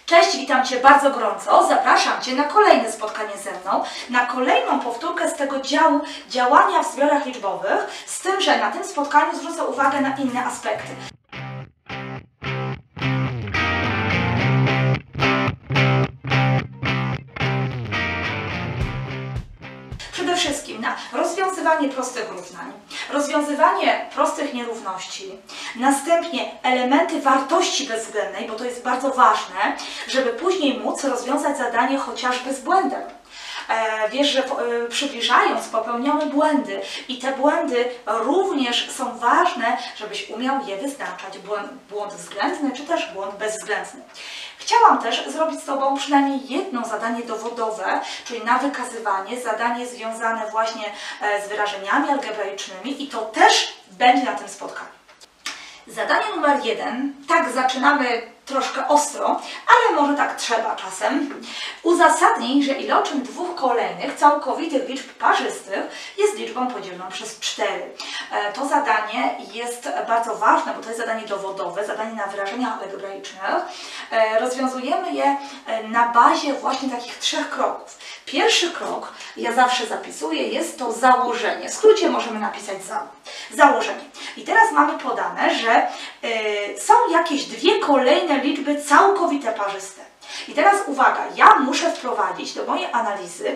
Cześć, witam Cię bardzo gorąco. Zapraszam Cię na kolejne spotkanie ze mną, na kolejną powtórkę z tego działu działania w zbiorach liczbowych, z tym, że na tym spotkaniu zwrócę uwagę na inne aspekty. Przede wszystkim na rozwiązywanie prostych równań, rozwiązywanie prostych nierówności, następnie elementy wartości bezwzględnej, bo to jest bardzo ważne, żeby później móc rozwiązać zadanie chociażby z błędem. Wiesz, że przybliżając popełniamy błędy i te błędy również są ważne, żebyś umiał je wyznaczać. Błąd względny czy też błąd bezwzględny. Chciałam też zrobić z Tobą przynajmniej jedno zadanie dowodowe, czyli na wykazywanie, zadanie związane właśnie z wyrażeniami algebraicznymi i to też będzie na tym spotkaniu. Zadanie numer 1, tak zaczynamy troszkę ostro, ale może tak trzeba czasem. Uzasadnij, że iloczyn dwóch kolejnych całkowitych liczb parzystych jest liczbą podzielną przez 4. To zadanie jest bardzo ważne, bo to jest zadanie dowodowe, zadanie na wyrażeniach algebraicznych. Rozwiązujemy je na bazie właśnie takich 3 kroków. Pierwszy krok, ja zawsze zapisuję, jest to założenie. W skrócie możemy napisać założenie. I teraz mamy podane, że są jakieś dwie kolejne liczby całkowite parzyste. I teraz uwaga, ja muszę wprowadzić do mojej analizy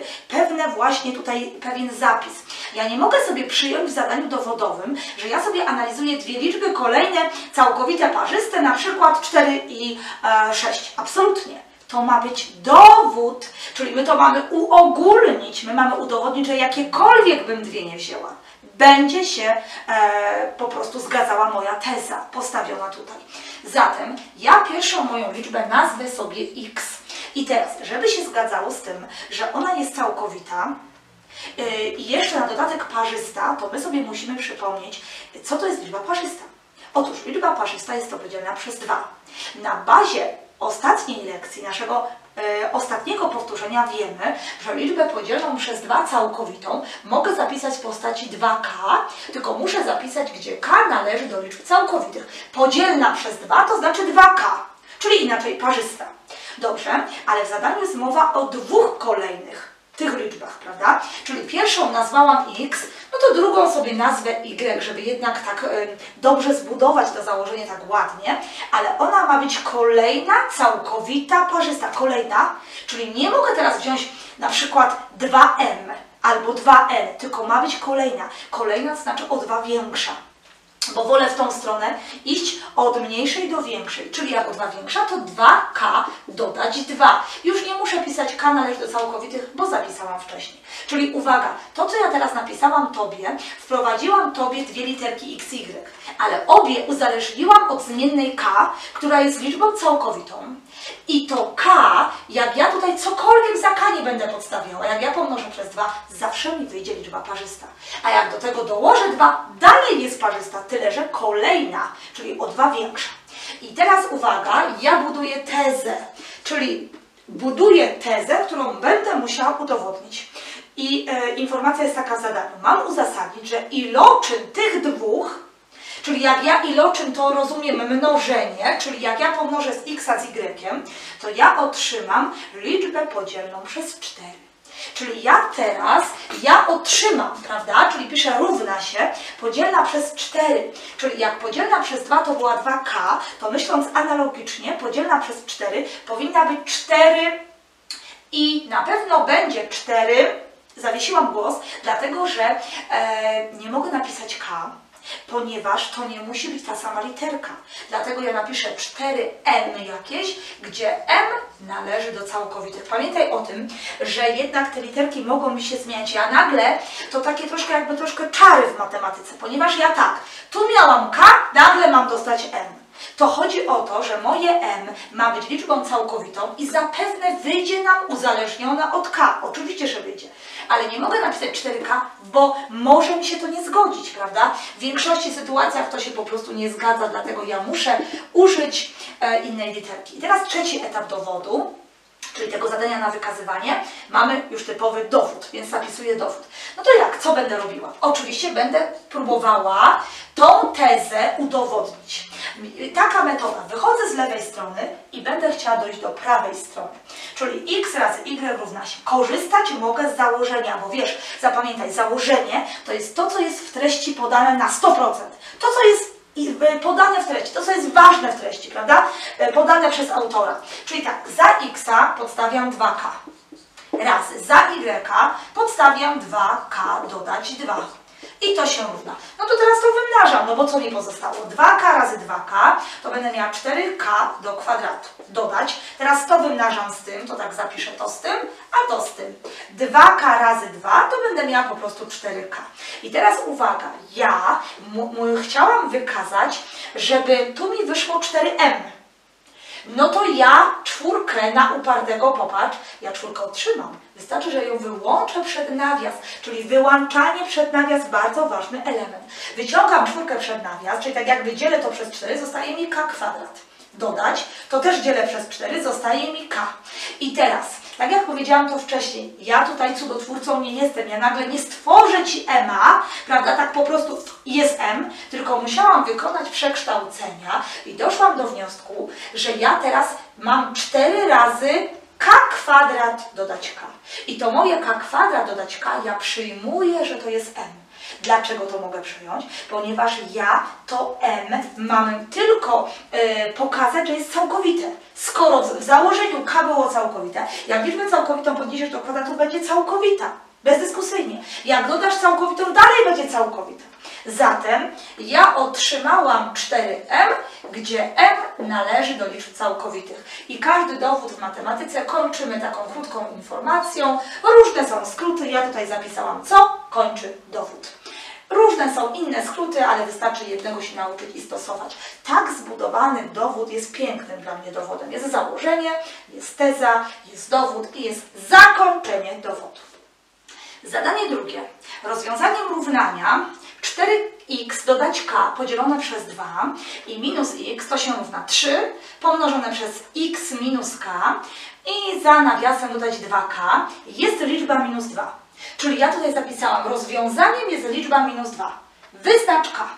pewien zapis. Ja nie mogę sobie przyjąć w zadaniu dowodowym, że ja sobie analizuję dwie liczby kolejne całkowite parzyste, na przykład 4 i 6. Absolutnie. To ma być dowód, czyli my to mamy uogólnić, my mamy udowodnić, że jakiekolwiek bym dwie nie wzięła, będzie się po prostu zgadzała moja teza postawiona tutaj. Zatem ja pierwszą moją liczbę nazwę sobie x. I teraz, żeby się zgadzało z tym, że ona jest całkowita i jeszcze na dodatek parzysta, to my sobie musimy przypomnieć, co to jest liczba parzysta. Otóż liczba parzysta jest to podzielona przez 2. Na bazie ostatniej lekcji, naszego ostatniego powtórzenia wiemy, że liczbę podzielną przez 2 całkowitą mogę zapisać w postaci 2k, tylko muszę zapisać, gdzie k należy do liczb całkowitych. Podzielna przez 2 to znaczy 2k, czyli inaczej parzysta. Dobrze, ale w zadaniu jest mowa o dwóch kolejnych tych liczbach, prawda? Czyli pierwszą nazwałam x, no to drugą sobie nazwę y, żeby jednak tak dobrze zbudować to założenie tak ładnie, ale ona ma być kolejna, całkowita, parzysta. Kolejna, czyli nie mogę teraz wziąć na przykład 2m albo 2n, tylko ma być kolejna. Kolejna to znaczy o 2 większa. Bo wolę w tą stronę iść od mniejszej do większej, czyli jak o 2 większa, to 2k dodać 2. Już nie muszę pisać k należy do całkowitych, bo zapisałam wcześniej. Czyli uwaga, to co ja teraz napisałam Tobie, wprowadziłam Tobie dwie literki x i y, ale obie uzależniłam od zmiennej k, która jest liczbą całkowitą. I to k, jak ja tutaj cokolwiek za k nie będę podstawiała, jak ja pomnożę przez 2, zawsze mi wyjdzie liczba parzysta. A jak do tego dołożę 2, dalej jest parzysta, tyle że kolejna, czyli o 2 większa. I teraz uwaga, ja buduję tezę, czyli buduję tezę, którą będę musiała udowodnić. I informacja jest taka w zadaniu. Mam uzasadnić, że iloczyn tych dwóch, czyli jak ja iloczyn to rozumiem mnożenie, czyli jak ja pomnożę z x z y, to ja otrzymam liczbę podzielną przez 4. Czyli ja otrzymam, prawda, czyli piszę równa się, podzielna przez 4, czyli jak podzielna przez 2 to była 2k, to myśląc analogicznie, podzielna przez 4 powinna być 4 i na pewno będzie 4, zawiesiłam głos, dlatego że nie mogę napisać k, ponieważ to nie musi być ta sama literka. Dlatego ja napiszę 4m jakieś, gdzie m należy do całkowitych. Pamiętaj o tym, że jednak te literki mogą mi się zmieniać. Ja nagle, to takie troszkę czary w matematyce, ponieważ ja tak, tu miałam k, nagle mam dostać m. To chodzi o to, że moje m ma być liczbą całkowitą i zapewne wyjdzie nam uzależniona od k. Oczywiście, że wyjdzie. Ale nie mogę napisać 4k, bo może mi się to nie zgodzić, prawda? W większości sytuacjach to się po prostu nie zgadza, dlatego ja muszę użyć innej literki. I teraz trzeci etap dowodu, czyli tego zadania na wykazywanie, mamy już typowy dowód, więc zapisuję dowód. No to jak? Co będę robiła? Oczywiście będę próbowała tą tezę udowodnić. Taka metoda. Wychodzę z lewej strony i będę chciała dojść do prawej strony. Czyli x razy y równa się. Korzystać mogę z założenia, bo wiesz, zapamiętaj, założenie to jest to, co jest w treści podane na 100%. To, co jest podane w treści, to co jest ważne w treści, prawda? Podane przez autora. Czyli tak, za x podstawiam 2k razy za y podstawiam 2k dodać 2. I to się równa. No to teraz to wymnażam, no bo co mi pozostało? 2k razy 2k, to będę miała 4k do kwadratu. Dodać. Teraz to wymnażam z tym, to tak zapiszę to z tym, a to z tym. 2k razy 2, to będę miała po prostu 4k. I teraz uwaga, ja chciałam wykazać, żeby tu mi wyszło 4m. No to ja czwórkę na upartego, popatrz, ja czwórkę otrzymam. Wystarczy, że ją wyłączę przed nawias, czyli wyłączanie przed nawias, bardzo ważny element. Wyciągam czwórkę przed nawias, czyli tak jakby dzielę to przez 4, zostaje mi k kwadrat. Dodać, to też dzielę przez 4, zostaje mi k. I teraz, tak jak powiedziałam to wcześniej, ja tutaj cudotwórcą nie jestem, ja nagle nie stworzę Ci m-a, prawda, tak po prostu jest m, tylko musiałam wykonać przekształcenia i doszłam do wniosku, że ja teraz mam 4 razy k kwadrat dodać k. I to moje k kwadrat dodać k, ja przyjmuję, że to jest m. Dlaczego to mogę przyjąć? Ponieważ ja to m mam tylko pokazać, że jest całkowite. Skoro w założeniu k było całkowite, jak liczbę całkowitą podniesiesz do kwadratu, będzie całkowita. Bezdyskusyjnie. Jak dodasz całkowitą, dalej będzie całkowita. Zatem ja otrzymałam 4m, gdzie m należy do liczb całkowitych. I każdy dowód w matematyce kończymy taką krótką informacją. Różne są skróty, ja tutaj zapisałam, co kończy dowód. Różne są inne skróty, ale wystarczy jednego się nauczyć i stosować. Tak zbudowany dowód jest pięknym dla mnie dowodem. Jest założenie, jest teza, jest dowód i jest zakończenie dowodu. Zadanie drugie. Rozwiązaniem równania 4x dodać k podzielone przez 2 i minus x to się równa 3 pomnożone przez x minus k i za nawiasem dodać 2k jest liczba minus 2. Czyli ja tutaj zapisałam, rozwiązaniem jest liczba minus 2. Wyznacz k.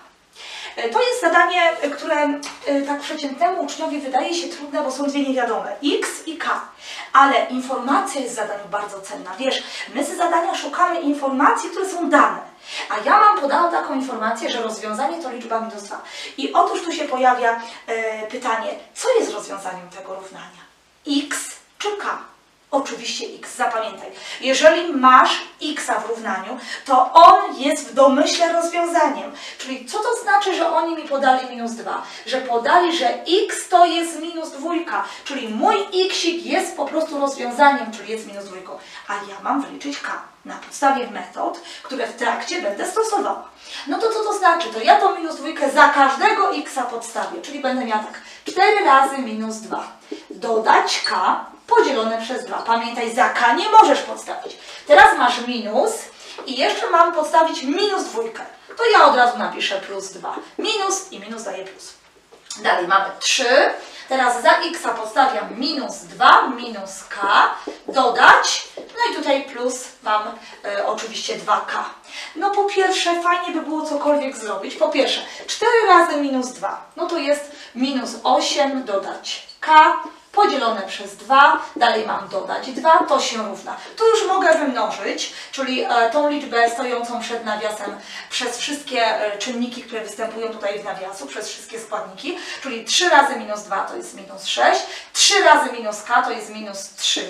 To jest zadanie, które tak przeciętnemu uczniowi wydaje się trudne, bo są dwie niewiadome, x i k. Ale informacja jest w zadaniu bardzo cenna. Wiesz, my z zadania szukamy informacji, które są dane. A ja mam podaną taką informację, że rozwiązanie to liczba minus 2. I otóż tu się pojawia pytanie, co jest rozwiązaniem tego równania? X czy k? Oczywiście x, zapamiętaj. Jeżeli masz x w równaniu, to on jest w domyśle rozwiązaniem. Czyli co to znaczy, że oni mi podali minus 2? Że podali, że x to jest minus 2, czyli mój xik jest po prostu rozwiązaniem, czyli jest minus 2. A ja mam wliczyć k na podstawie metod, które w trakcie będę stosowała. No to co to znaczy? To ja tą minus 2 za każdego x podstawię, czyli będę miała tak 4 razy minus 2. Dodać k podzielone przez 2. Pamiętaj, za k nie możesz podstawić. Teraz masz minus i jeszcze mam podstawić minus 2. To ja od razu napiszę plus 2. Minus i minus daje plus. Dalej mamy 3. Teraz za x podstawiam minus 2, minus k, dodać, no i tutaj plus mam oczywiście 2k. No po pierwsze, fajnie by było cokolwiek zrobić. Po pierwsze, 4 razy minus 2, no to jest minus 8 dodać k, podzielone przez 2, dalej mam dodać 2, to się równa. Tu już mogę wymnożyć, czyli tą liczbę stojącą przed nawiasem przez wszystkie czynniki, które występują tutaj w nawiasu, przez wszystkie składniki, czyli 3 razy minus 2 to jest minus 6, 3 razy minus k to jest minus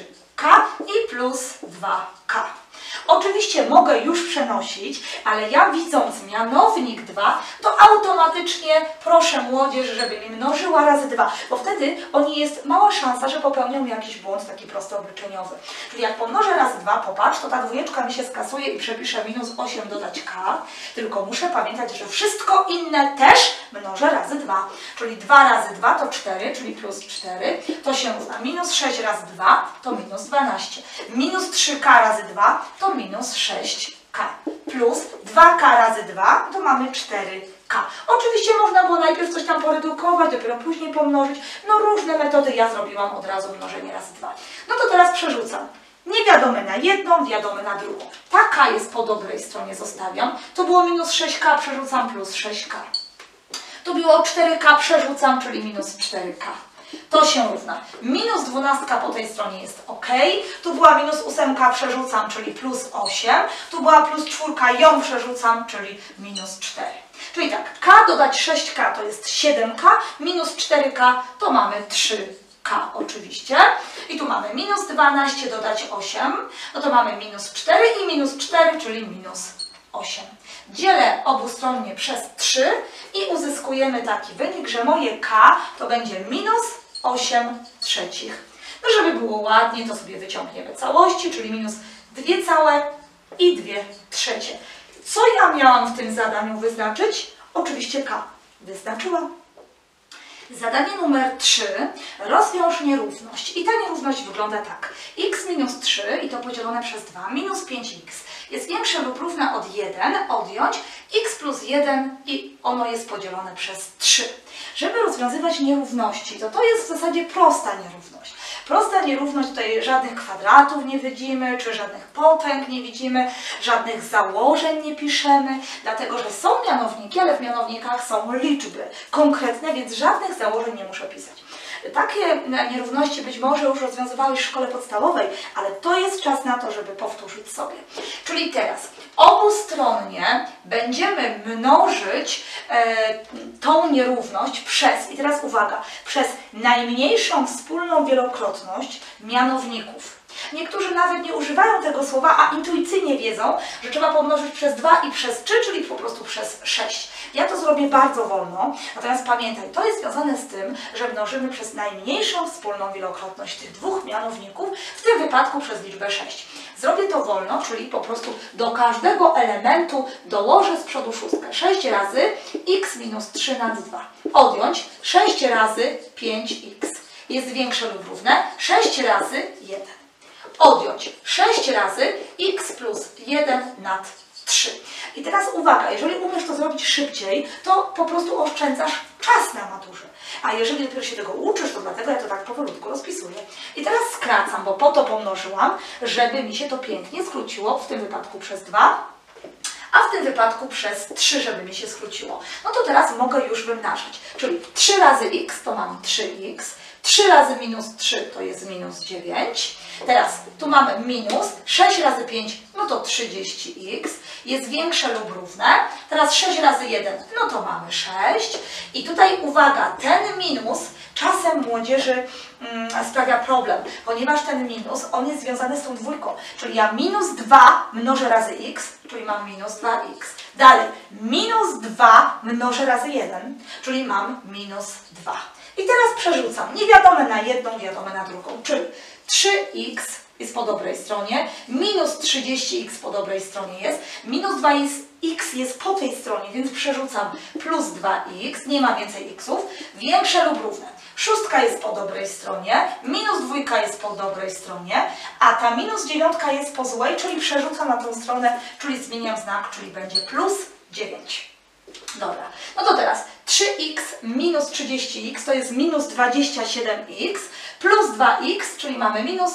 3k i plus 2k. Oczywiście mogę już przenosić, ale ja widząc mianownik 2, to automatycznie proszę młodzież, żeby mi mnożyła razy 2, bo wtedy jest mała szansa, że popełnią jakiś błąd taki prostoobliczeniowy. Czyli jak pomnożę razy 2, popatrz, to ta dwójeczka mi się skasuje i przepiszę minus 8 dodać k, tylko muszę pamiętać, że wszystko inne też mnożę razy 2. Czyli 2 razy 2 to 4, czyli plus 4, to się równa minus 6 razy 2 to minus 12. Minus 3k razy 2 to minus 6k. Plus 2k razy 2 to mamy 4k. k. Oczywiście można było najpierw coś tam poredukować, dopiero później pomnożyć. No różne metody, ja zrobiłam od razu mnożenie razy 2. No to teraz przerzucam. Niewiadome na jedną, wiadome na drugą. Ta k jest po dobrej stronie, zostawiam. To było minus 6k, przerzucam plus 6k. Tu było 4k, przerzucam, czyli minus 4k. To się równa. Minus 12 po tej stronie jest ok. Tu była minus 8, przerzucam, czyli plus 8. Tu była plus 4, ją przerzucam, czyli minus 4. Czyli tak, k dodać 6k to jest 7k, minus 4k to mamy 3k oczywiście. I tu mamy minus 12 dodać 8, no to mamy minus 4 i minus 4, czyli minus 8. Dzielę obustronnie przez 3 i uzyskujemy taki wynik, że moje k to będzie minus 8 trzecich. No żeby było ładnie, to sobie wyciągniemy całości, czyli minus 2 całe i 2 trzecie. Co ja miałam w tym zadaniu wyznaczyć? Oczywiście k. Wyznaczyłam. Zadanie numer 3. Rozwiąż nierówność. I ta nierówność wygląda tak. X minus 3 i to podzielone przez 2 minus 5x jest większe lub równe od 1, odjąć x plus 1 i ono jest podzielone przez 3. Żeby rozwiązywać nierówności, to jest w zasadzie prosta nierówność. Prosta nierówność, tutaj żadnych kwadratów nie widzimy, czy żadnych potęg nie widzimy, żadnych założeń nie piszemy, dlatego że są mianowniki, ale w mianownikach są liczby konkretne, więc żadnych założeń nie muszę pisać. Takie nierówności być może już rozwiązywałeś w szkole podstawowej, ale to jest czas na to, żeby powtórzyć sobie. Czyli teraz obustronnie będziemy mnożyć tą nierówność przez, i teraz uwaga, przez najmniejszą wspólną wielokrotność mianowników. Niektórzy nawet nie używają tego słowa, a intuicyjnie wiedzą, że trzeba pomnożyć przez 2 i przez 3, czyli po prostu przez 6. Ja to zrobię bardzo wolno, natomiast pamiętaj, to jest związane z tym, że mnożymy przez najmniejszą wspólną wielokrotność tych dwóch mianowników, w tym wypadku przez liczbę 6. Zrobię to wolno, czyli po prostu do każdego elementu dołożę z przodu szóstkę. 6 razy x minus 3 nad 2. Odjąć 6 razy 5x. Jest większe lub równe 6 razy 1. Odjąć 6 razy x plus 1 nad 3. I teraz uwaga, jeżeli umiesz to zrobić szybciej, to po prostu oszczędzasz czas na maturze. A jeżeli dopiero się tego uczysz, to dlatego ja to tak powolutku rozpisuję. I teraz skracam, bo po to pomnożyłam, żeby mi się to pięknie skróciło, w tym wypadku przez 2, a w tym wypadku przez 3, żeby mi się skróciło. No to teraz mogę już wymnażać. Czyli 3 razy x to mam 3x, 3 razy minus 3 to jest minus 9. Teraz tu mamy minus 6 razy 5, no to 30x. Jest większe lub równe. Teraz 6 razy 1, no to mamy 6. I tutaj uwaga, ten minus czasem młodzieży sprawia problem, ponieważ ten minus, on jest związany z tą dwójką. Czyli ja minus 2 mnożę razy x, czyli mam minus 2x. Dalej, minus 2 mnożę razy 1, czyli mam minus 2. I teraz przerzucam niewiadome na jedną, wiadome na drugą, czyli 3x jest po dobrej stronie, minus 30x po dobrej stronie jest, minus 2x jest po tej stronie, więc przerzucam plus 2x, nie ma więcej xów, większe lub równe. Szóstka jest po dobrej stronie, minus 2 jest po dobrej stronie, a ta minus 9 jest po złej, czyli przerzucam na tą stronę, czyli zmieniam znak, czyli będzie plus 9. Dobra, no to teraz 3x minus 30x to jest minus 27x plus 2x, czyli mamy minus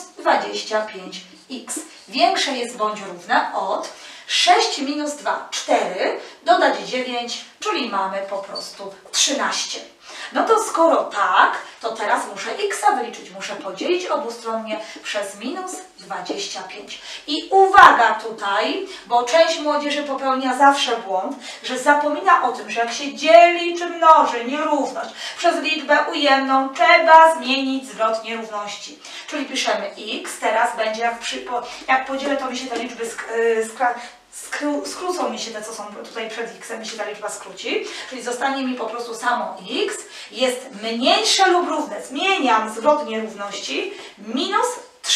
25x. Większe jest bądź równe od 6 minus 2, 4, dodać 9, czyli mamy po prostu 13. No to skoro tak, to teraz muszę x wyliczyć, muszę podzielić obustronnie przez minus 25. I uwaga tutaj, bo część młodzieży popełnia zawsze błąd, że zapomina o tym, że jak się dzieli czy mnoży nierówność przez liczbę ujemną, trzeba zmienić zwrot nierówności. Czyli piszemy x, teraz będzie jak podzielę, to mi się te liczby skrócą mi się te, co są tutaj przed x, mi się ta liczba skróci, czyli zostanie mi po prostu samo x, jest mniejsze lub równe, zmieniam zwrot nierówności, minus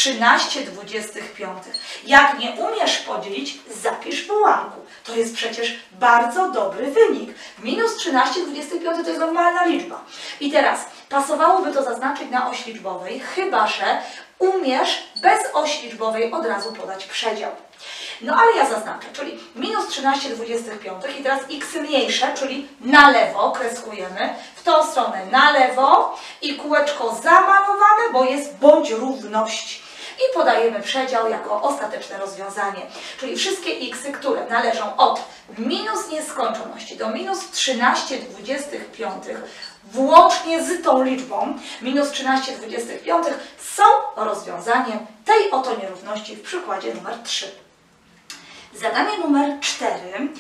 13/25. Jak nie umiesz podzielić, zapisz w ułamku. To jest przecież bardzo dobry wynik. Minus 13/25 to jest normalna liczba. I teraz Pasowałoby to zaznaczyć na osi liczbowej, chyba że umiesz bez osi liczbowej od razu podać przedział. No ale ja zaznaczę, czyli minus 13/25 i teraz x mniejsze, czyli na lewo kreskujemy, w tą stronę na lewo i kółeczko zamalowane, bo jest bądź równość. I podajemy przedział jako ostateczne rozwiązanie. Czyli wszystkie x, które należą od minus nieskończoności do minus 13/25 włącznie z tą liczbą minus 13/25 są rozwiązaniem tej oto nierówności w przykładzie numer 3. Zadanie numer 4.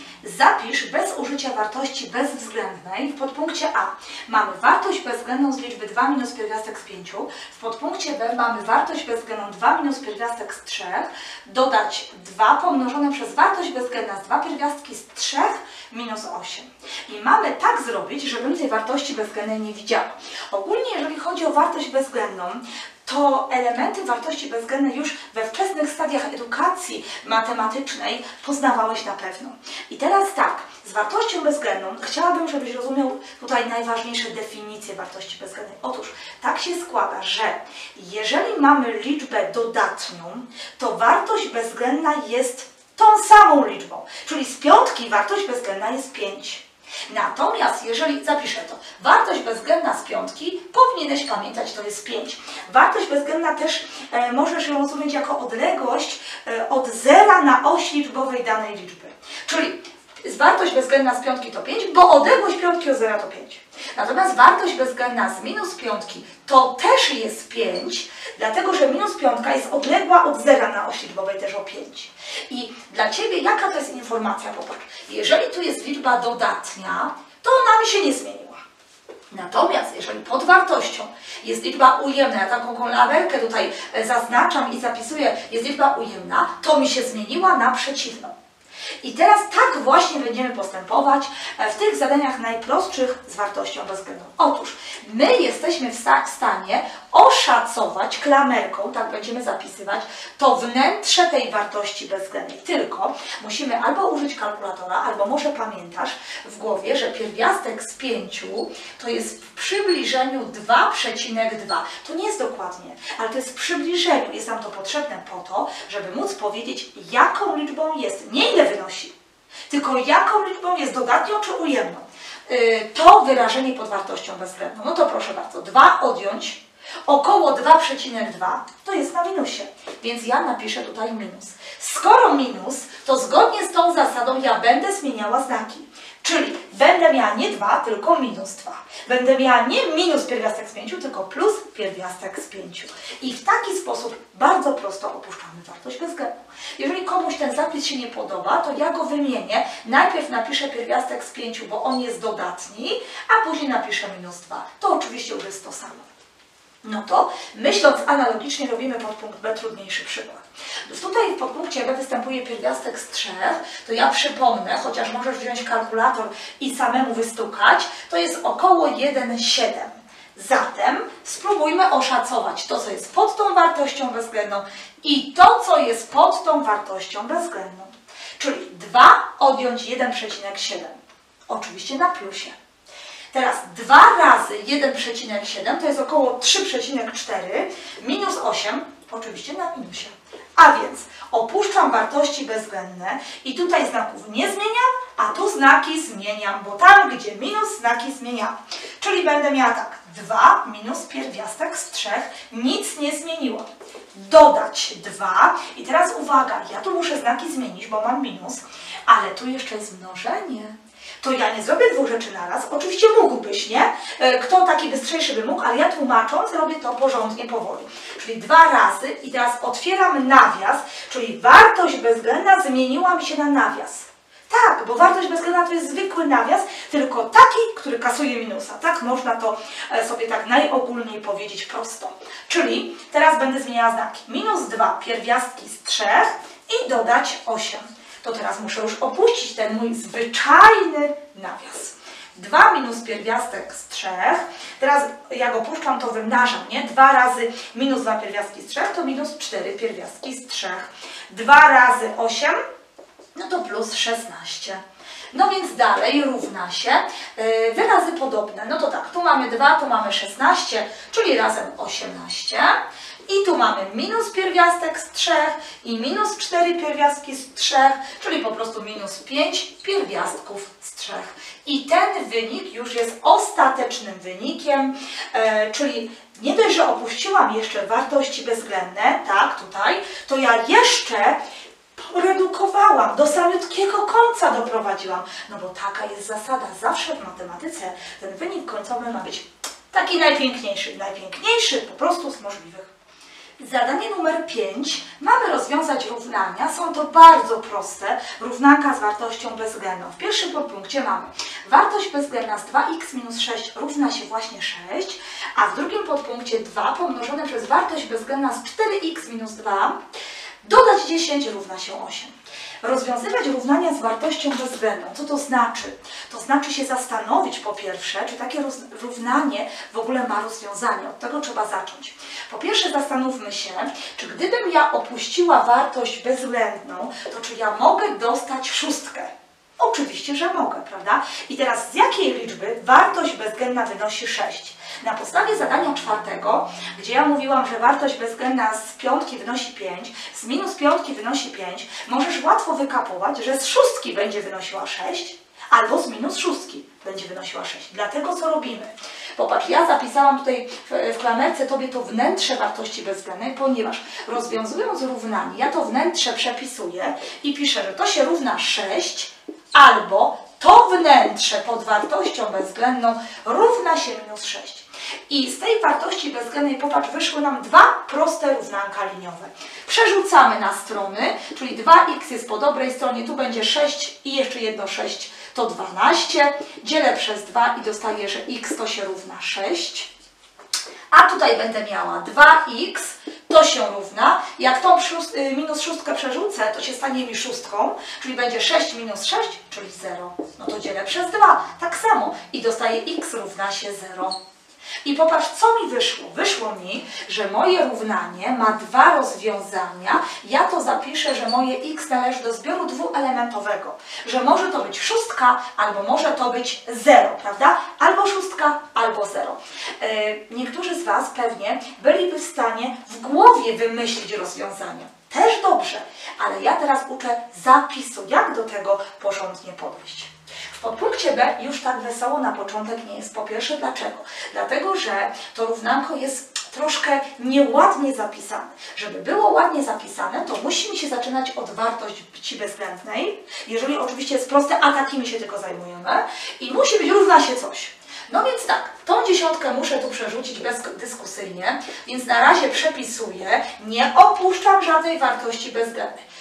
Zapisz bez użycia wartości bezwzględnej w podpunkcie A. Mamy wartość bezwzględną z liczby 2 minus pierwiastek z 5. W podpunkcie B mamy wartość bezwzględną 2 minus pierwiastek z 3. Dodać 2 pomnożone przez wartość bezwzględna z 2 pierwiastki z 3 minus 8. I mamy tak zrobić, żebym tej wartości bezwzględnej nie widziała. Ogólnie jeżeli chodzi o wartość bezwzględną, to elementy wartości bezwzględnej już we wczesnych stadiach edukacji matematycznej poznawałeś na pewno. I teraz tak, z wartością bezwzględną chciałabym, żebyś rozumiał tutaj najważniejsze definicje wartości bezwzględnej. Otóż tak się składa, że jeżeli mamy liczbę dodatnią, to wartość bezwzględna jest tą samą liczbą, czyli z piątki wartość bezwzględna jest 5. Natomiast jeżeli, zapiszę to, wartość bezwzględna z piątki, powinieneś pamiętać, to jest 5. Wartość bezwzględna też możesz ją rozumieć jako odległość od zera na osi liczbowej danej liczby. Czyli wartość bezwzględna z piątki to 5, bo odległość piątki od zera to 5. Natomiast wartość bezwzględna z minus piątki to też jest 5, dlatego że minus piątka jest odległa od zera na osi liczbowej też o 5. I dla Ciebie jaka to jest informacja? Popatrz, jeżeli tu jest liczba dodatnia, to ona mi się nie zmieniła. Natomiast jeżeli pod wartością jest liczba ujemna, ja taką lawerkę tutaj zaznaczam i zapisuję, jest liczba ujemna, to mi się zmieniła na przeciwną. I teraz tak właśnie będziemy postępować w tych zadaniach najprostszych z wartością bezwzględną. Otóż my jesteśmy w stanie oszacować klamerką, tak będziemy zapisywać, to wnętrze tej wartości bezwzględnej. Tylko musimy albo użyć kalkulatora, albo może pamiętasz w głowie, że pierwiastek z 5 to jest w przybliżeniu 2,2. To nie jest dokładnie, ale to jest w przybliżeniu. Jest nam to potrzebne po to, żeby móc powiedzieć, jaką liczbą jest. Nie ile wynosi, tylko jaką liczbą jest, dodatnią czy ujemną. To wyrażenie pod wartością bezwzględną. No to proszę bardzo, 2 odjąć około 2,2 to jest na minusie, więc ja napiszę tutaj minus. Skoro minus, to zgodnie z tą zasadą ja będę zmieniała znaki. Czyli będę miała nie 2, tylko minus 2. Będę miała nie minus pierwiastek z 5, tylko plus pierwiastek z 5. I w taki sposób bardzo prosto opuszczamy wartość bezwzględną. Jeżeli komuś ten zapis się nie podoba, to ja go wymienię. Najpierw napiszę pierwiastek z 5, bo on jest dodatni, a później napiszę minus 2. To oczywiście już jest to samo. No to myśląc analogicznie robimy podpunkt B, trudniejszy przykład. Tutaj w podpunkcie B występuje pierwiastek z 3, to ja przypomnę, chociaż możesz wziąć kalkulator i samemu wystukać, to jest około 1,7. Zatem spróbujmy oszacować to, co jest pod tą wartością bezwzględną i to, co jest pod tą wartością bezwzględną. Czyli 2 odjąć 1,7. Oczywiście na plusie. Teraz 2 razy 1,7 to jest około 3,4 minus 8, oczywiście na minusie. A więc opuszczam wartości bezwzględne i tutaj znaków nie zmieniam, a tu znaki zmieniam, bo tam, gdzie minus, znaki zmieniam. Czyli będę miała tak, 2 minus pierwiastek z 3, nic nie zmieniło. Dodać 2 i teraz uwaga, ja tu muszę znaki zmienić, bo mam minus, ale tu jeszcze jest mnożenie. To ja nie zrobię 2 rzeczy naraz. Oczywiście mógłbyś, nie? Kto taki bystrzejszy by mógł, ale ja tłumacząc robię to porządnie, powoli. Czyli 2 razy i teraz otwieram nawias, czyli wartość bezwzględna zmieniła mi się na nawias. Tak, bo wartość bezwzględna to jest zwykły nawias, tylko taki, który kasuje minusa. Tak można to sobie tak najogólniej powiedzieć prosto. Czyli teraz będę zmieniała znaki. Minus 2 pierwiastki z 3 i dodać 8. To teraz muszę już opuścić ten mój zwyczajny nawias. 2 minus pierwiastek z 3. Teraz jak opuszczam, to wymnażam, nie? 2 razy minus 2 pierwiastki z 3 to minus 4 pierwiastki z 3. 2 razy 8, no to plus 16. No więc dalej równa się wyrazy podobne. No to tak, tu mamy 2, tu mamy 16, czyli razem 18. I tu mamy minus pierwiastek z 3 i minus 4 pierwiastki z 3, czyli po prostu minus 5 pierwiastków z 3. I ten wynik już jest ostatecznym wynikiem, czyli nie dość, że opuściłam jeszcze wartości bezwzględne, tak, tutaj, to ja jeszcze redukowałam, do samiutkiego końca doprowadziłam. No bo taka jest zasada, zawsze w matematyce ten wynik końcowy ma być taki najpiękniejszy po prostu z możliwych. Zadanie numer 5. Mamy rozwiązać równania. Są to bardzo proste równanka z wartością bezwzględną. W pierwszym podpunkcie mamy wartość bezwzględna z 2x minus 6 równa się właśnie 6, a w drugim podpunkcie 2 pomnożone przez wartość bezwzględna z 4x minus 2 dodać 10 równa się 8. Rozwiązywać równania z wartością bezwzględną. Co to znaczy? To znaczy się zastanowić po pierwsze, czy takie równanie w ogóle ma rozwiązanie. Od tego trzeba zacząć. Po pierwsze zastanówmy się, czy gdybym ja opuściła wartość bezwzględną, to czy ja mogę dostać szóstkę? Oczywiście, że mogę, prawda? I teraz z jakiej liczby wartość bezwzględna wynosi 6? Na podstawie zadania 4, gdzie ja mówiłam, że wartość bezwzględna z piątki wynosi 5, z minus piątki wynosi 5, możesz łatwo wykapować, że z szóstki będzie wynosiła 6, albo z minus szóstki będzie wynosiła 6. Dlatego co robimy? Popatrz, ja zapisałam tutaj w klamerce Tobie to wnętrze wartości bezwzględnej, ponieważ rozwiązując równanie, ja to wnętrze przepisuję i piszę, że to się równa 6, albo to wnętrze pod wartością bezwzględną równa się minus 6. I z tej wartości bezwzględnej, popatrz, wyszły nam dwa proste równanka liniowe. Przerzucamy na strony, czyli 2x jest po dobrej stronie, tu będzie 6 i jeszcze jedno 6 to 12. Dzielę przez 2 i dostaję, że x to się równa 6. A tutaj będę miała 2x, to się równa, jak tą minus szóstkę przerzucę, to się stanie mi szóstką, czyli będzie 6 minus 6, czyli 0. No to dzielę przez 2, tak samo i dostaję x równa się 0. I popatrz, co mi wyszło. Wyszło mi, że moje równanie ma dwa rozwiązania. Ja to zapiszę, że moje x należy do zbioru dwuelementowego. Że może to być szóstka, albo może to być 0, prawda? Albo szóstka, albo 0. Niektórzy z Was pewnie byliby w stanie w głowie wymyślić rozwiązania. Też dobrze, ale ja teraz uczę zapisu, jak do tego porządnie podejść. W podpunkcie B już tak wesoło na początek nie jest. Po pierwsze, dlaczego? Dlatego, że to równanko jest troszkę nieładnie zapisane. Żeby było ładnie zapisane, to musimy się zaczynać od wartości bezwzględnej, jeżeli oczywiście jest proste, a takimi się tylko zajmujemy, i musi być równa się coś. No więc tak, tą dziesiątkę muszę tu przerzucić bezdyskusyjnie, więc na razie przepisuję, nie opuszczam żadnej wartości bezwzględnej.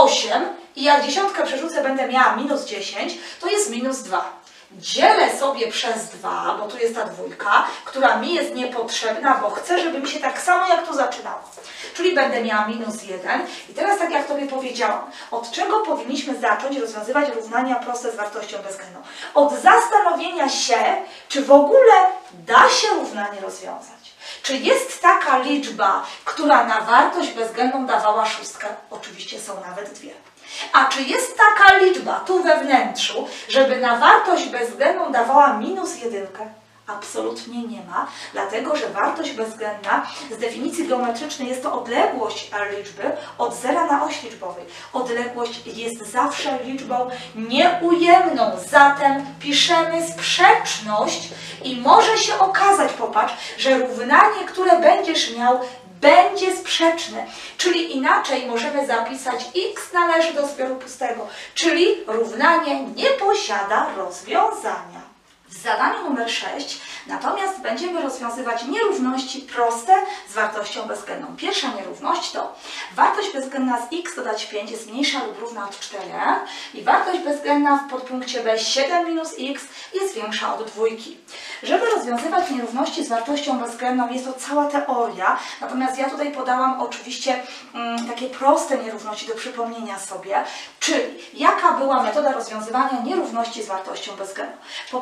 8 i jak dziesiątkę przerzucę, będę miała minus 10, to jest minus 2. Dzielę sobie przez 2, bo tu jest ta dwójka, która mi jest niepotrzebna, bo chcę, żeby mi się tak samo jak tu zaczynało. Czyli będę miała minus 1. I teraz tak jak Tobie powiedziałam, od czego powinniśmy zacząć rozwiązywać równania proste z wartością bezwzględną? Od zastanowienia się, czy w ogóle da się równanie rozwiązać. Czy jest taka liczba, która na wartość bezwzględną dawała szóstkę? Oczywiście są nawet dwie. A czy jest taka liczba tu we wnętrzu, żeby na wartość bezwzględną dawała minus 1? Absolutnie nie ma, dlatego że wartość bezwzględna z definicji geometrycznej jest to odległość liczby od zera na osi liczbowej. Odległość jest zawsze liczbą nieujemną, zatem piszemy sprzeczność i może się okazać, popatrz, że równanie, które będziesz miał, będzie sprzeczne, czyli inaczej możemy zapisać x należy do zbioru pustego, czyli równanie nie posiada rozwiązania. W zadaniu numer 6 natomiast będziemy rozwiązywać nierówności proste z wartością bezwzględną. Pierwsza nierówność to wartość bezwzględna z x dodać 5 jest mniejsza lub równa od 4 i wartość bezwzględna w podpunkcie B 7 minus x jest większa od 2. Żeby rozwiązywać nierówności z wartością bezwzględną, jest to cała teoria, natomiast ja tutaj podałam oczywiście takie proste nierówności do przypomnienia sobie, czyli jaka była metoda rozwiązywania nierówności z wartością bezwzględną. Po pierwsze,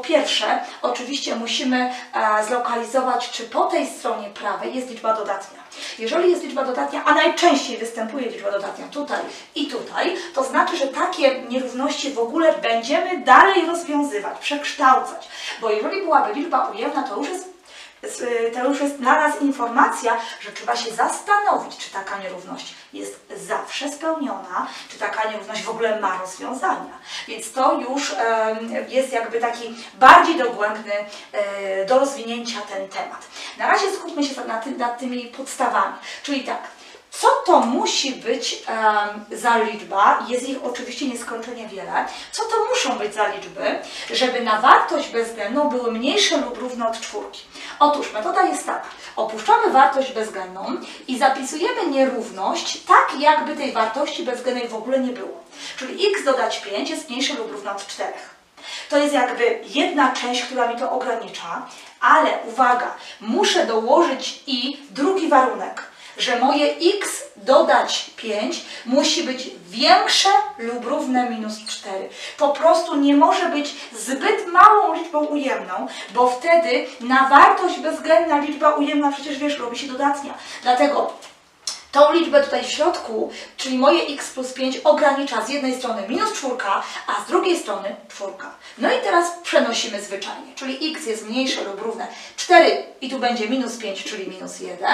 pierwsze, oczywiście musimy zlokalizować, czy po tej stronie prawej jest liczba dodatnia. Jeżeli jest liczba dodatnia, a najczęściej występuje liczba dodatnia tutaj i tutaj, to znaczy, że takie nierówności w ogóle będziemy dalej rozwiązywać, przekształcać. Bo jeżeli byłaby liczba ujemna, to już jest dla nas informacja, że trzeba się zastanowić, czy taka nierówność jest zawsze spełniona, czy taka nierówność w ogóle ma rozwiązania. Więc to już jest jakby taki bardziej dogłębny do rozwinięcia ten temat. Na razie skupmy się nad tymi podstawami, czyli tak. Co to musi być za liczba? Jest ich oczywiście nieskończenie wiele. Co to muszą być za liczby, żeby na wartość bezwzględną były mniejsze lub równe od czwórki? Otóż metoda jest taka. Opuszczamy wartość bezwzględną i zapisujemy nierówność tak, jakby tej wartości bezwzględnej w ogóle nie było. Czyli x dodać 5 jest mniejsze lub równe od 4. To jest jakby jedna część, która mi to ogranicza, ale uwaga, muszę dołożyć i drugi warunek, że moje x dodać 5 musi być większe lub równe minus 4. Po prostu nie może być zbyt małą liczbą ujemną, bo wtedy na wartość bezwzględna liczba ujemna przecież wiesz, robi się dodatnia. Dlatego tą liczbę tutaj w środku, czyli moje x plus 5 ogranicza z jednej strony minus 4, a z drugiej strony 4. No i teraz przenosimy zwyczajnie, czyli x jest mniejsze lub równe 4 i tu będzie minus 5, czyli minus 1.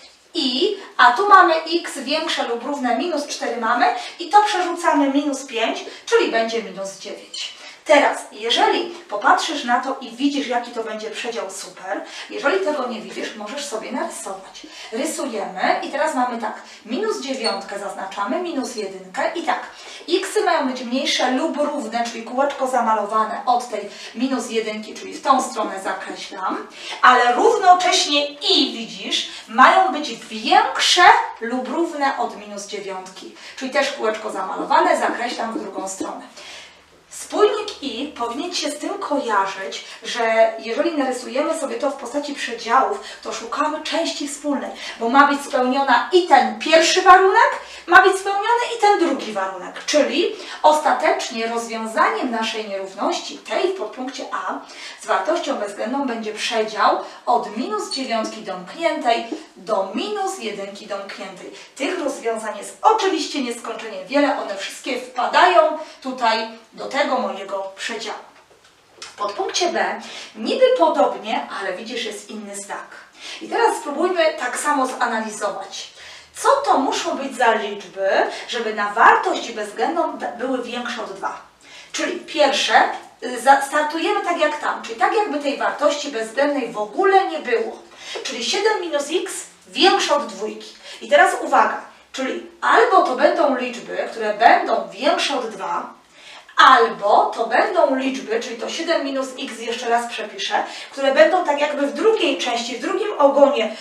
A tu mamy x większe lub równe minus 4 mamy i to przerzucamy minus 5, czyli będzie minus 9. Teraz, jeżeli popatrzysz na to i widzisz, jaki to będzie przedział, super. Jeżeli tego nie widzisz, możesz sobie narysować. Rysujemy i teraz mamy tak, minus 9 zaznaczamy, minus 1 i tak, xy mają być mniejsze lub równe, czyli kółeczko zamalowane od tej minus 1, czyli w tą stronę zakreślam, ale równocześnie widzisz, mają być większe lub równe od minus 9, czyli też kółeczko zamalowane, zakreślam w drugą stronę. Spójnik i powinien się z tym kojarzyć, że jeżeli narysujemy sobie to w postaci przedziałów, to szukamy części wspólnej, bo ma być spełniona i ten pierwszy warunek, ma być spełniony i ten drugi warunek, czyli ostatecznie rozwiązaniem naszej nierówności, tej w podpunkcie A, z wartością bezwzględną będzie przedział od minus 9 domkniętej do minus 1 domkniętej. Tych rozwiązań jest oczywiście nieskończenie wiele, one wszystkie wpadają tutaj do tego mojego przedziału. W podpunkcie B niby podobnie, ale widzisz, jest inny znak. I teraz spróbujmy tak samo zanalizować. Co to muszą być za liczby, żeby na wartość bezwzględną były większe od 2? Czyli pierwsze, startujemy tak jak tam, czyli tak jakby tej wartości bezwzględnej w ogóle nie było. Czyli 7 minus x większe od 2. I teraz uwaga, czyli albo to będą liczby, które będą większe od 2, albo to będą liczby, czyli to 7 minus x, jeszcze raz przepiszę, które będą tak jakby w drugiej części, w drugim ogonie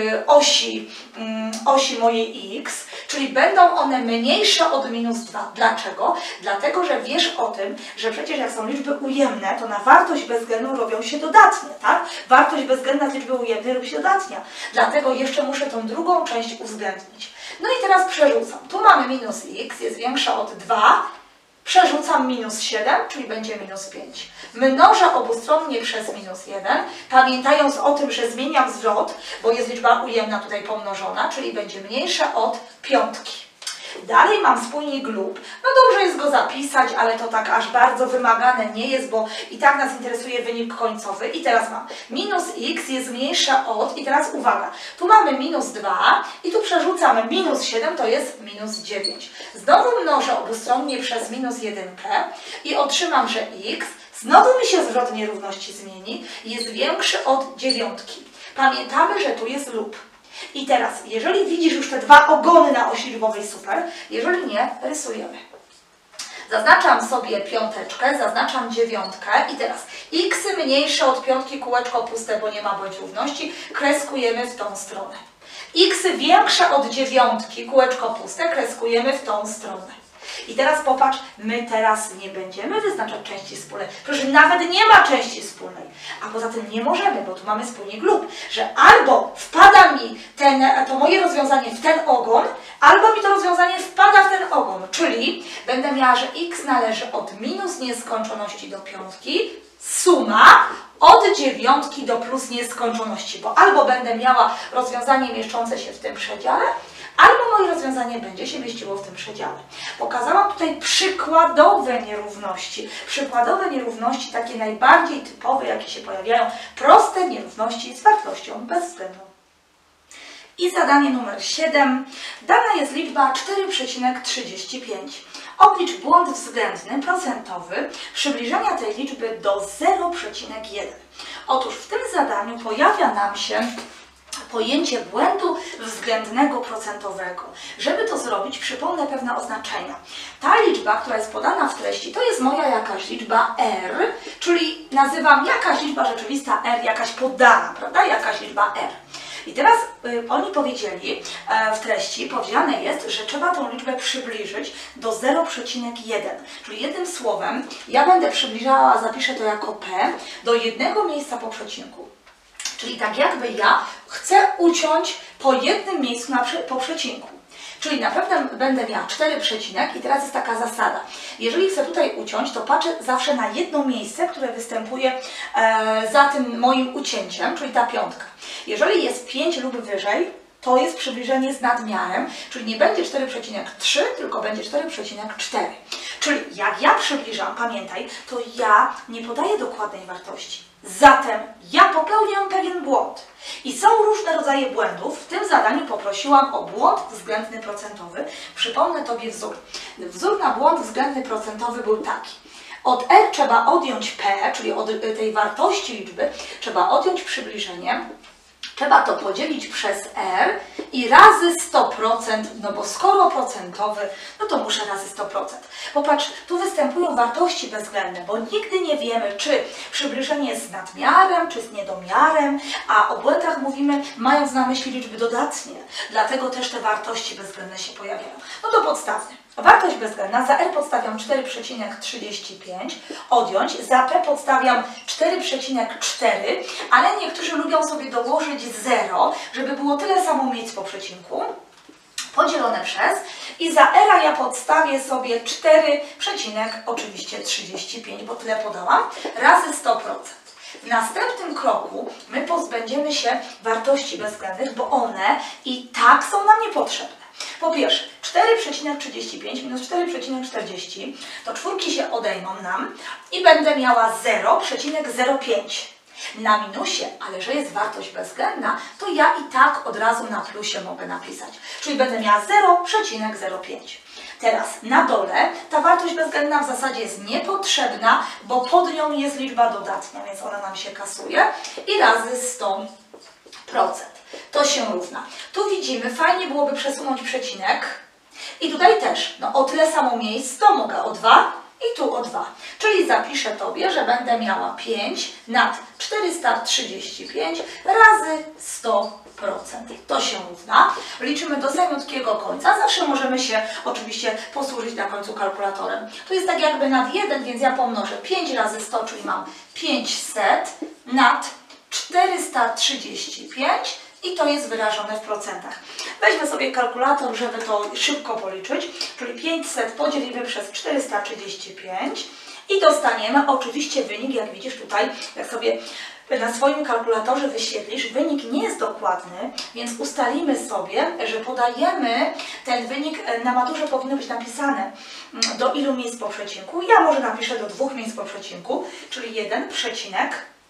osi mojej x, czyli będą one mniejsze od minus 2. Dlaczego? Dlatego, że wiesz o tym, że przecież jak są liczby ujemne, to na wartość bezwzględną robią się dodatnie, tak? Wartość bezwzględna z liczby ujemnej robi się dodatnia. Dlatego jeszcze muszę tą drugą część uwzględnić. No i teraz przerzucam. Tu mamy minus x, jest większa od 2, przerzucam minus 7, czyli będzie minus 5. Mnożę obustronnie przez minus 1, pamiętając o tym, że zmieniam zwrot, bo jest liczba ujemna tutaj pomnożona, czyli będzie mniejsza od 5. Dalej mam spójnik lub. No dobrze jest go zapisać, ale to tak aż bardzo wymagane nie jest, bo i tak nas interesuje wynik końcowy. I teraz mam minus x jest mniejsza od, i teraz uwaga, tu mamy minus 2 i tu przerzucamy minus 7, to jest minus 9. Znowu mnożę obustronnie przez minus 1 i otrzymam, że x, znowu mi się zwrot nierówności zmieni, jest większy od 9. Pamiętamy, że tu jest lub. I teraz, jeżeli widzisz już te dwa ogony na osi liczbowej, super. Jeżeli nie, rysujemy. Zaznaczam sobie piąteczkę, zaznaczam 9 i teraz x mniejsze od 5, kółeczko puste, bo nie ma bądź równości, kreskujemy w tą stronę. X większe od 9, kółeczko puste, kreskujemy w tą stronę. I teraz popatrz, my teraz nie będziemy wyznaczać części wspólnej. Proszę, nawet nie ma części wspólnej. A poza tym nie możemy, bo tu mamy spójnik lub, że albo wpada mi to moje rozwiązanie w ten ogon, albo mi to rozwiązanie wpada w ten ogon. Czyli będę miała, że x należy od minus nieskończoności do 5, suma od dziewiątki do plus nieskończoności, bo albo będę miała rozwiązanie mieszczące się w tym przedziale, albo moje rozwiązanie będzie się mieściło w tym przedziale. Pokazałam tutaj przykładowe nierówności. Przykładowe nierówności, takie najbardziej typowe, jakie się pojawiają, proste nierówności z wartością bezwzględną. I zadanie numer 7. Dana jest liczba 4,35. Oblicz błąd względny, procentowy, przybliżenia tej liczby do 0,1. Otóż w tym zadaniu pojawia nam się pojęcie błędu względnego procentowego. Żeby to zrobić, przypomnę pewne oznaczenia. Ta liczba, która jest podana w treści, to jest moja jakaś liczba R, czyli nazywam jakaś liczba rzeczywista R, jakaś podana, prawda? Jakaś liczba R. I teraz oni powiedzieli, w treści powiedziane jest, że trzeba tą liczbę przybliżyć do 0,1. Czyli jednym słowem, ja będę przybliżała, zapiszę to jako P, do jednego miejsca po przecinku. Czyli tak jakby ja chcę uciąć po jednym miejscu po przecinku. Czyli naprawdę będę miała 4 przecinek i teraz jest taka zasada. Jeżeli chcę tutaj uciąć, to patrzę zawsze na jedno miejsce, które występuje za tym moim ucięciem, czyli ta piątka. Jeżeli jest 5 lub wyżej, to jest przybliżenie z nadmiarem, czyli nie będzie 4,3, tylko będzie 4,4. Czyli jak ja przybliżam, pamiętaj, to ja nie podaję dokładnej wartości. Zatem ja popełniam pewien błąd. I są różne rodzaje błędów. W tym zadaniu poprosiłam o błąd względny procentowy. Przypomnę Tobie wzór. Wzór na błąd względny procentowy był taki. Od R trzeba odjąć P, czyli od tej wartości liczby, trzeba odjąć przybliżenie. Trzeba to podzielić przez R i razy 100%, no bo skoro procentowy, no to muszę razy 100%. Popatrz, tu występują wartości bezwzględne, bo nigdy nie wiemy, czy przybliżenie jest z nadmiarem, czy z niedomiarem, a o błędach mówimy, mając na myśli liczby dodatnie. Dlatego też te wartości bezwzględne się pojawiają. No to podstawnie. Wartość bezwzględna, za R podstawiam 4,35, odjąć, za P podstawiam 4,4, ale niektórzy lubią sobie dołożyć 0, żeby było tyle samo miejsc po przecinku, podzielone przez, i za R ja podstawię sobie 4,35, bo tyle podałam, razy 100%. W następnym kroku my pozbędziemy się wartości bezwzględnych, bo one i tak są nam niepotrzebne. Po pierwsze, 4,35 minus 4,40 to czwórki się odejmą nam i będę miała 0,05. Na minusie, ale że jest wartość bezwzględna, to ja i tak od razu na plusie mogę napisać. Czyli będę miała 0,05. Teraz na dole ta wartość bezwzględna w zasadzie jest niepotrzebna, bo pod nią jest liczba dodatnia, więc ona nam się kasuje i razy 100%. To się równa. Tu widzimy, fajnie byłoby przesunąć przecinek i tutaj też, no o tyle samo miejsc, to mogę o 2 i tu o 2. Czyli zapiszę Tobie, że będę miała 5 nad 435 razy 100%. To się równa. Liczymy do samiutkiego końca. Zawsze możemy się oczywiście posłużyć na końcu kalkulatorem. Tu jest tak jakby nad 1, więc ja pomnożę 5 razy 100, czyli mam 500 nad 435 i to jest wyrażone w procentach. Weźmy sobie kalkulator, żeby to szybko policzyć, czyli 500 podzielimy przez 435 i dostaniemy oczywiście wynik, jak widzisz tutaj, jak sobie na swoim kalkulatorze wyświetlisz, wynik nie jest dokładny, więc ustalimy sobie, że podajemy ten wynik, na maturze powinno być napisane do ilu miejsc po przecinku. Ja może napiszę do 2 miejsc po przecinku, czyli 1,1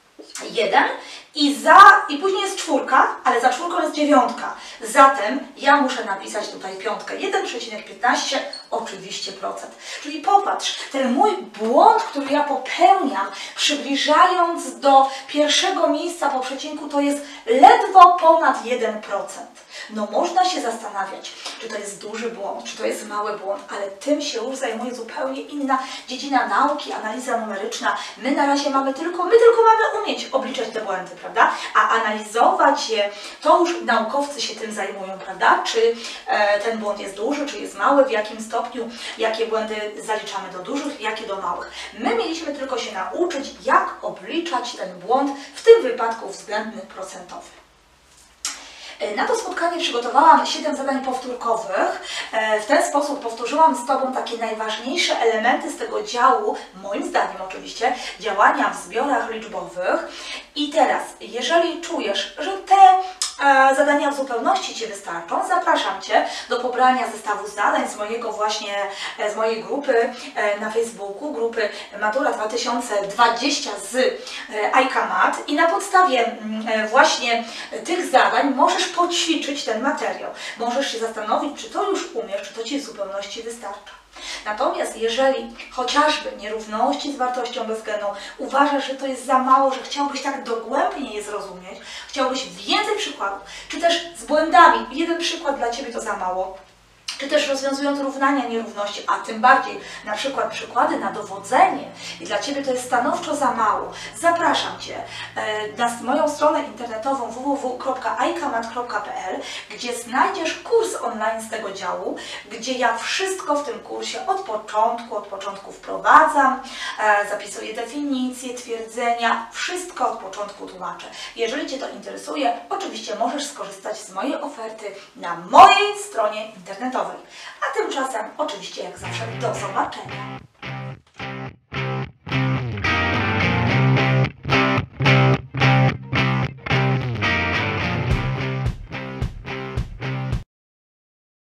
i później jest czwórka, ale za czwórką jest dziewiątka. Zatem ja muszę napisać tutaj piątkę. 1,15 oczywiście procent. Czyli popatrz, ten mój błąd, który ja popełniam, przybliżając do pierwszego miejsca po przecinku, to jest ledwo ponad 1%. No można się zastanawiać, czy to jest duży błąd, czy to jest mały błąd, ale tym się już zajmuje zupełnie inna dziedzina nauki, analiza numeryczna. My na razie my tylko mamy umieć obliczać te błędy, prawda? A analizować je, to już naukowcy się tym zajmują, prawda? Czy ten błąd jest duży, czy jest mały, w jakim stopniu, jakie błędy zaliczamy do dużych, jakie do małych. My mieliśmy tylko się nauczyć, jak obliczać ten błąd, w tym wypadku względny procentowy. Na to spotkanie przygotowałam 7 zadań powtórkowych. W ten sposób powtórzyłam z Tobą takie najważniejsze elementy z tego działu, moim zdaniem oczywiście, działania w zbiorach liczbowych. I teraz, jeżeli czujesz, że te zadania w zupełności Ci wystarczą, zapraszam Cię do pobrania zestawu zadań z mojej grupy na Facebooku, grupy Matura 2020 z iCamat, i na podstawie właśnie tych zadań możesz poćwiczyć ten materiał. Możesz się zastanowić, czy to już umiesz, czy to Ci w zupełności wystarcza. Natomiast jeżeli chociażby nierówności z wartością bezwzględną uważasz, że to jest za mało, że chciałbyś tak dogłębnie je zrozumieć, chciałbyś więcej przykładów, czy też z błędami, jeden przykład dla Ciebie to za mało, czy też rozwiązując równania nierówności, a tym bardziej na przykład przykłady na dowodzenie i dla Ciebie to jest stanowczo za mało, zapraszam Cię na moją stronę internetową www.icamat.pl, gdzie znajdziesz kurs online z tego działu, gdzie ja wszystko w tym kursie od początku wprowadzam, zapisuję definicje, twierdzenia, wszystko od początku tłumaczę. Jeżeli Cię to interesuje, oczywiście możesz skorzystać z mojej oferty na mojej stronie internetowej. A tymczasem, oczywiście jak zawsze, do zobaczenia.